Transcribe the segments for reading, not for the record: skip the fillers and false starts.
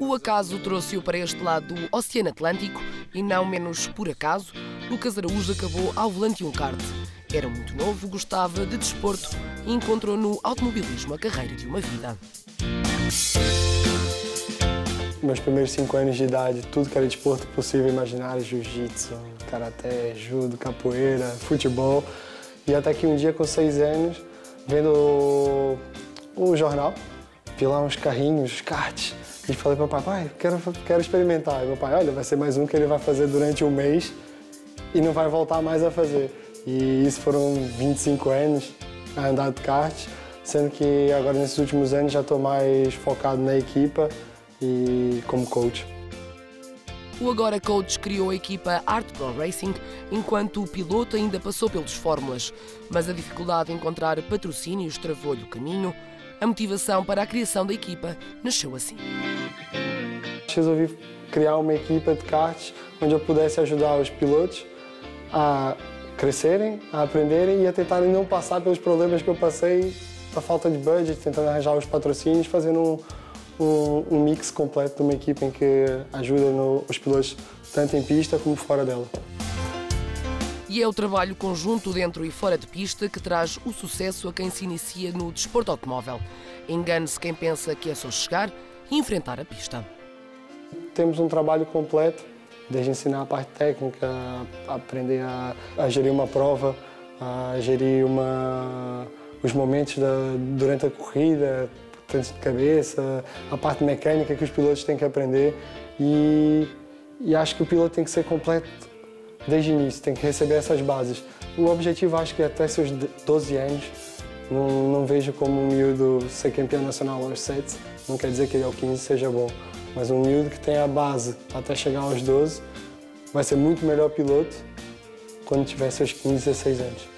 O acaso trouxe-o para este lado do Oceano Atlântico e, não menos por acaso, Lucas Araújo acabou ao volante de um kart. Era muito novo, gostava de desporto e encontrou no automobilismo a carreira de uma vida. Meus primeiros 5 anos de idade, tudo que era desporto possível imaginar, jiu-jitsu, karaté, judo, capoeira, futebol. E até que um dia, com 6 anos, vendo o jornal, vi lá uns carrinhos, karts, e falei para o papai, quero experimentar. E meu pai, olha, vai ser mais um que ele vai fazer durante um mês e não vai voltar mais a fazer. E isso foram 25 anos a andar de kart, sendo que agora nesses últimos anos já estou mais focado na equipa e como coach. O agora coach criou a equipa Art Pro Racing, enquanto o piloto ainda passou pelos fórmulas, mas a dificuldade de encontrar patrocínios travou-lhe o caminho. A motivação para a criação da equipa nasceu assim. Resolvi criar uma equipa de karts onde eu pudesse ajudar os pilotos a crescerem, a aprenderem e a tentarem não passar pelos problemas que eu passei, da falta de budget, tentando arranjar os patrocínios, fazendo um mix completo de uma equipe em que ajuda os pilotos tanto em pista como fora dela. E é o trabalho conjunto dentro e fora de pista que traz o sucesso a quem se inicia no desporto automóvel. Engane-se quem pensa que é só chegar e enfrentar a pista. Temos um trabalho completo, desde ensinar a parte técnica, a aprender a gerir uma prova, a gerir os momentos durante a corrida, tanto de cabeça, a parte mecânica que os pilotos têm que aprender e acho que o piloto tem que ser completo desde o início, tem que receber essas bases. O objetivo acho que até seus 12 anos, não vejo como um miúdo ser campeão nacional aos 7, não quer dizer que ele ao 15 seja bom, mas um miúdo que tem a base até chegar aos 12 vai ser muito melhor piloto quando tiver seus 15, 16 anos.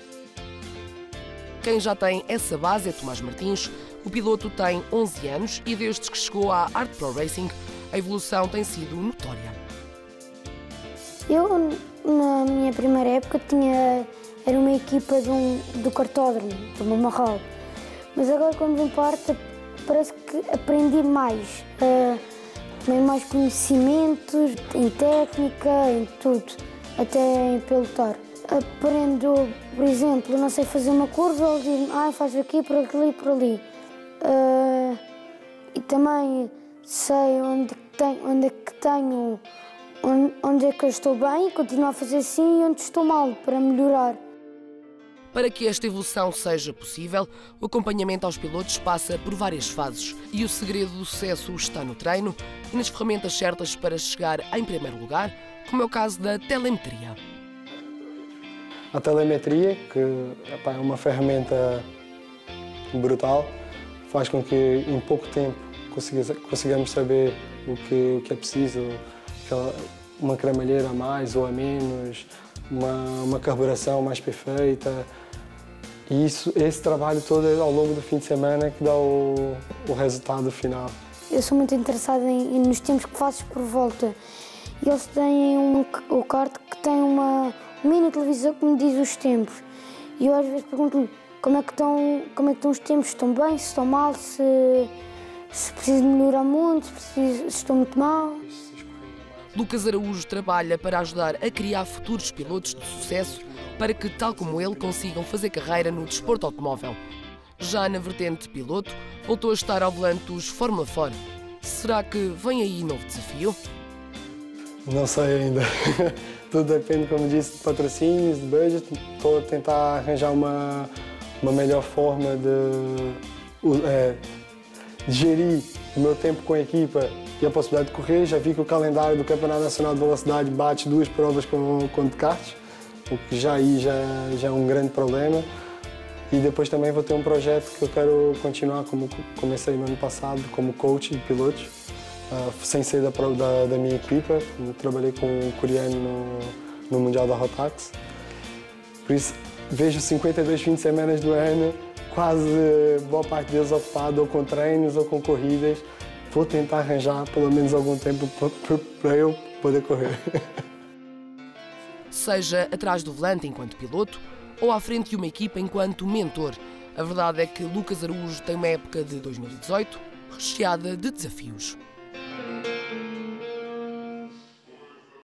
Quem já tem essa base é Tomás Martins. O piloto tem 11 anos e desde que chegou à Art Pro Racing, a evolução tem sido notória. Eu, na minha primeira época, era uma equipa do cartódromo, do Mamarral. Mas agora, quando vim para a Arte, parece que aprendi mais. Tomei mais conhecimentos em técnica, em tudo, até em pilotar. Aprendo, por exemplo, não sei fazer uma curva, ele diz-me, faz aqui, por ali, por ali. E também sei onde é que eu estou bem, continuo a fazer assim e onde estou mal, para melhorar. Para que esta evolução seja possível, o acompanhamento aos pilotos passa por várias fases e o segredo do sucesso está no treino e nas ferramentas certas para chegar em primeiro lugar, como é o caso da telemetria. A telemetria, que é uma ferramenta brutal, faz com que em pouco tempo consigamos saber o que é preciso, uma cremalheira a mais ou a menos, uma carburação mais perfeita. E esse trabalho todo é ao longo do fim de semana que dá o resultado final. Eu sou muito interessada nos tempos que fazes por volta. E eles têm o kart que tem uma mini televisão que me diz os tempos. E eu às vezes pergunto-lhe como é que estão os tempos, se estão bem, se estão mal, se preciso melhorar muito, se estão muito mal. Lucas Araújo trabalha para ajudar a criar futuros pilotos de sucesso para que, tal como ele, consigam fazer carreira no desporto automóvel. Já na vertente de piloto, voltou a estar ao volante dos Fórmula 4. Será que vem aí novo desafio? Não sei ainda. Tudo depende, como disse, de patrocínios, de budget. Estou a tentar arranjar uma melhor forma de gerir o meu tempo com a equipa e a possibilidade de correr. Já vi que o calendário do Campeonato Nacional de Velocidade bate 2 provas com de kart, o que já é um grande problema. E depois também vou ter um projeto que eu quero continuar, como comecei no ano passado, como coach de pilotos, sem ser da minha equipa. Trabalhei com um coreano no Mundial da Rotax. Por isso, vejo 52 fins de semana do ano, quase boa parte deles ocupado ou com treinos ou com corridas. Vou tentar arranjar pelo menos algum tempo para eu poder correr. Seja atrás do volante enquanto piloto ou à frente de uma equipa enquanto mentor, a verdade é que Lucas Araújo tem uma época de 2018 recheada de desafios.